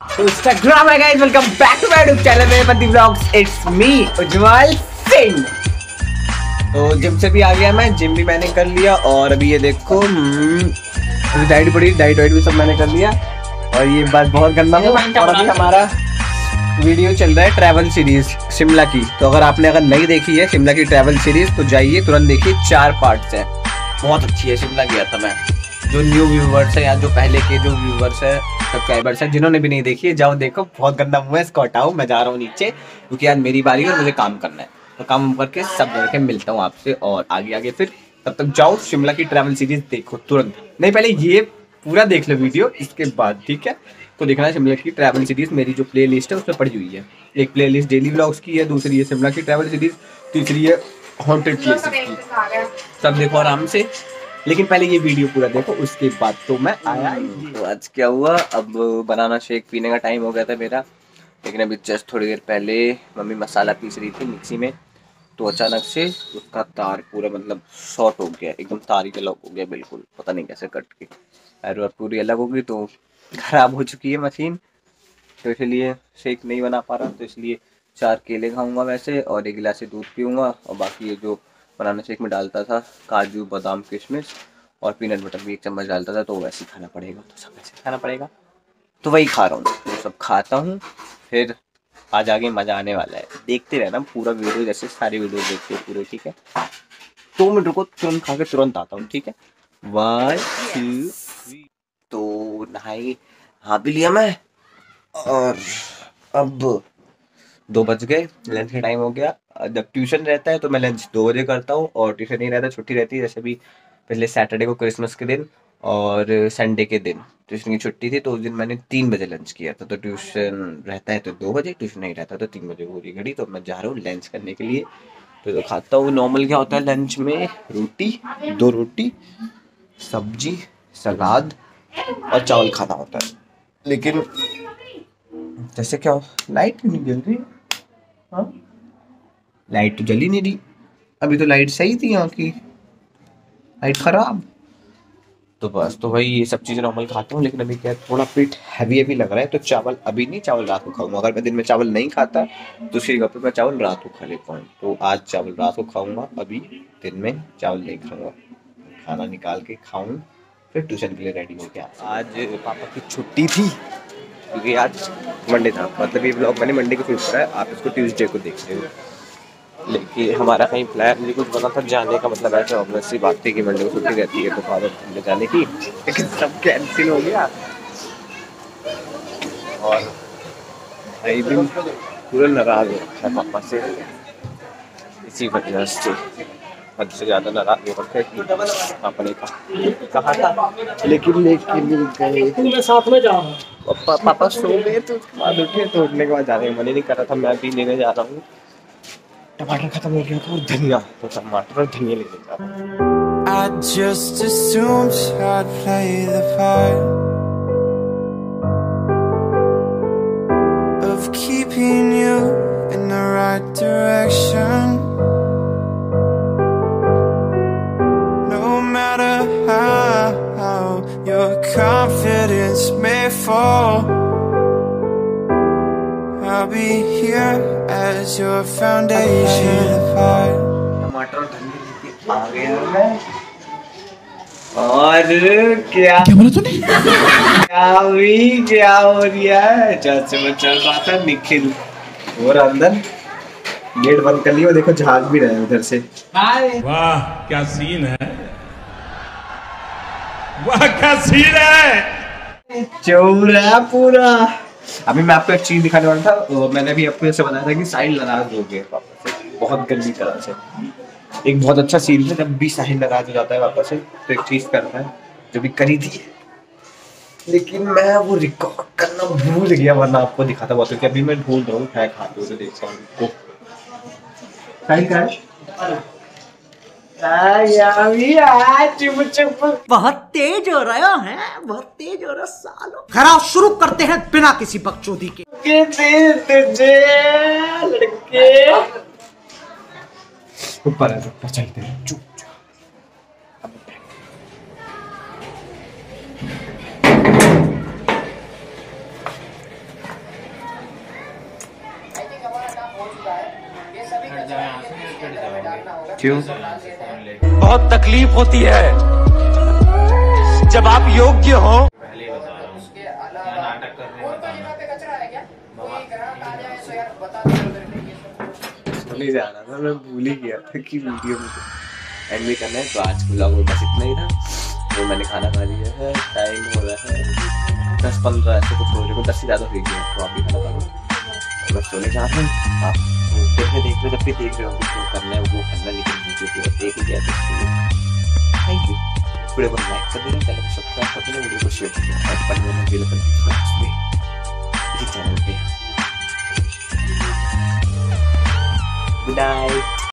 तो इंस्टाग्राम है guys, welcome back to my YouTube channel Mere Pati vlogs. It's me Ujjwal Singh. तो gym से भी आ गया मैं, जिम भी मैंने कर लिया और अभी ये देखो डाइट पड़ी, डाइट वाइट भी सब मैंने कर लिया और ये बात बहुत गंदा है। और अभी हमारा वीडियो चल रहा है ट्रैवल सीरीज शिमला की। तो अगर नहीं देखी है शिमला की ट्रैवल सीरीज तो जाइए तुरंत देखिए, 4 पार्ट्स हैं, बहुत अच्छी है। शिमला गया था मैं। जो न्यू व्यूवर्स है या जो पहले के जो व्यूवर्स है सब्सक्राइबर्स हैं जिन्होंने भी नहीं देखी है, जाओ देखो। बहुत गंदा मुंह है, इसको हटाओ। मैं जा रहा हूँ नीचे क्योंकि आज मेरी बारी है और मुझे काम करना है। तो काम करके सब करके मिलता हूँ आपसे और आगे फिर। तब तक जाओ शिमला की ट्रैवल सीरीज देखो तुरंत। नहीं, पहले ये पूरा देख लो वीडियो, इसके बाद ठीक है। तो देखना है शिमला की ट्रैवल सीरीज, मेरी जो प्ले लिस्ट है उसमें पड़ी हुई है। एक प्ले लिस्ट डेली व्लॉग्स की है, दूसरी है शिमला की ट्रैवल सीरीज, तीसरी है हॉन्टेड प्लेसेस की। सब देखो आराम से, लेकिन पहले ये वीडियो पूरा देखो उसके बाद तो मैं आया। तो आज क्या हुआ, अब बनाना शेक पीने का टाइम हो गया था मेरा, लेकिन अभी जस्ट थोड़ी देर पहले मम्मी मसाला पीस रही थी मिक्सी में, तो अचानक से उसका तार पूरा मतलब शॉर्ट हो गया, एकदम तार ही अलग हो गया बिल्कुल, पता नहीं कैसे कट के और पूरी अलग हो गई। तो खराब हो चुकी है मशीन, तो इसलिए शेक नहीं बना पा रहा। तो इसलिए 4 केले खाऊंगा वैसे और 1 गिलास दूध पीऊँगा और बाकी ये जो बनाना शेक में डालता था काजू बादाम किशमिश और पीनट बटर भी 1 चम्मच डालता था, तो वैसे ही खाना पड़ेगा। तो सब वैसे खाना पड़ेगा, तो वही खा रहा हूँ। तो सब खाता हूँ, फिर आज आगे मज़ा आने वाला है। देखते रहना पूरा वीडियो, जैसे सारी वीडियो देखते हो पूरे, ठीक है। 2 मिनट रुको, तुरंत खा के तुरंत आता हूँ, ठीक है। 1 2 3। तो नहाई हाँ भी लिया मैं और अब 2 बज गए, लंच का टाइम हो गया। जब ट्यूशन रहता है तो मैं लंच 2 बजे करता हूँ और ट्यूशन नहीं रहता, छुट्टी रहती है। जैसे भी पहले सैटरडे को क्रिसमस के दिन और संडे के दिन ट्यूशन की छुट्टी थी, तो उस दिन मैंने 3 बजे लंच किया था। तो ट्यूशन रहता है तो 2 बजे, ट्यूशन नहीं रहता तो 3 बजे पूरी घड़ी। तो मैं जा रहा हूँ लंच करने के लिए। तो खाता हूँ। नॉर्मल क्या होता है लंच में, रोटी, 2 रोटी, सब्जी, सलाद और चावल खाना होता है। लेकिन जैसे क्या लाइट क्यों नहीं जल रही? हाँ, लाइट तो जली नहीं रही। अभी तो लाइट सही थी यहाँ की, लाइट खराब। तो बस, तो भाई ये सब चीज़ें नॉर्मल खाता हूँ। लेकिन अभी क्या थोड़ा पेट हैवी लग रहा है, तो चावल अभी नहीं, चावल रात को खाऊंगा। अगर मैं दिन में चावल नहीं खाता तो उसकी जगह पे मैं चावल रात को खा लेता हूँ। तो आज चावल रात को खाऊंगा, अभी दिन में चावल नहीं खाऊंगा। खाना निकाल के खाऊं, फिर ट्यूशन के लिए रेडी हो गया। आज पापा की छुट्टी थी क्योंकि आज मंडे था, मतलब ये ब्लॉग मैंने मंडे को शूट करा है, आप इसको ट्यूसडे को देख रहे हो। लेकिन हमारा कहीं प्लान मुझे कुछ बना था जाने का, मतलब ऐसे ऑब्वियस सी बात थी कि मंडे को छुट्टी रहती है तो फादर घूमने जाने की, लेकिन सब कैंसिल हो गया। और भाई भी पूरा नाराज हो रखा है पापा से, इसी वजह से हद से ज़्यादा नाराज हो रखा है कि पापा ने कहा था, लेकिन गए साथ में जा रहा हूँ। पापा सो गए तो उसके बाद उठे, तो उठने के बाद जाने का मन ही नहीं कर रहा था। मैं भी लेने जा रहा हूँ, टमाटर खत्म हो गया था और धनिया, तो टमाटर और धनिया लेने जा रहा हूँ। I just assumed I'd play the part of keeping you in the right direction. No matter how your confidence may fall, I'll be here as your foundation. टमाटर और धनिया लेके आ गया मैं। और क्या बोला तूने? क्या हो रहा है? जहाँ से मैं चल रहा था निखिल और अंदर गेट बंद कर लिया, देखो झाग भी रहे उधर से। वाह क्या सीन है, वाह क्या सीन है, चौरा पूरा। अभी मैं आपको एक चीज दिखाने वाला था, मैंने अभी आपको ऐसे बताया था कि साहिल नाराज हो गए पापा से बहुत गंदी तरह से। एक बहुत अच्छा सीन है, जब भी साहिल नाराज हो जाता है पापा से तो एक चीज करता है जो भी करी थी, लेकिन मैं वो रिकॉर्ड करना भूल गया, वरना आपको दिखाता बहुत। क्योंकि अभी मैं ढूंढ रहा हूँ, है खाते हुए देखता हूँ उसको। साहिल का बहुत तेज हो रहा है, बहुत तेज हो रहा सालो। खराब शुरू करते हैं बिना किसी बकचोदी के। लड़के ऊपर चलते हैं, चुप। क्यों? बहुत तकलीफ होती है जब आप योग्य हो। सोने जाना था, मैं भूल ही गया था कि वीडियो में एंड भी करना है। तो आज के व्लॉग में बस इतना ही था। तो मैंने खाना खा लिया है, टाइम हो रहा है 10-15 ऐसे कुछ हो रहे, 10 से ज़्यादा हो गया। तो आप भी खाना खा लो, मैं सोने जा रहा हूँ। आप देख रहे जब भी देख रहे हो जो करना है वो करना, लेकिन वीडियो को देख ही गया। Thank you. वीडियो को लाइक कर देना, चैनल को सब्सक्राइब कर देना, वीडियो को शेयर कर देना और पढ़ने में इसी चैनल पे। Good night.